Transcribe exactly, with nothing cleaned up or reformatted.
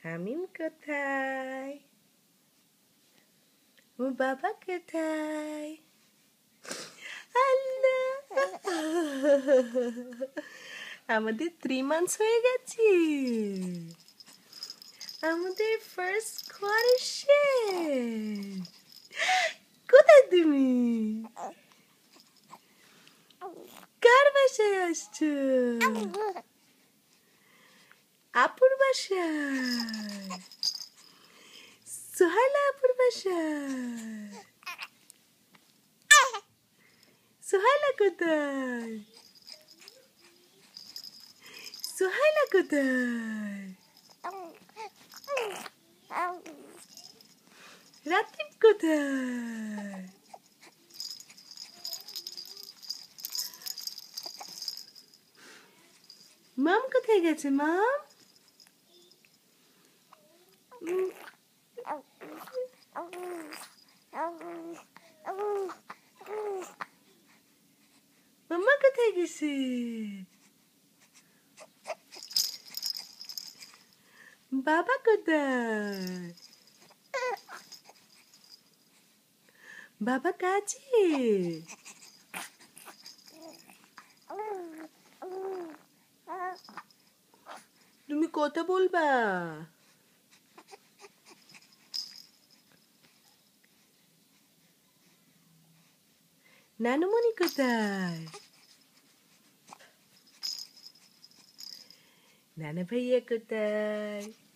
হামিম কোথায়? ও বাবা কোথায়? আল্লাহ, আমাদের থ্রি মান্থস হয়ে গেছে। আমাদের ফার্স্ট কোয়ার্টার শেষ। কোথায় তুমি? কার বাসায় আসছো? আপুর বাসায়। সুহাইলা আপুর বাসায়। সুহাইলা কোথায়? সুহাইলা কোথায়? রাতিব কোথায়? মাম কোথায় গেছে? মাম মাম্মা কোথায় গেছে? বাবা কোথায়? বাবা কাছে। তুমি কথা বলবা? নানুমণি কোথায়? নানা ভাইয়া কোথায়?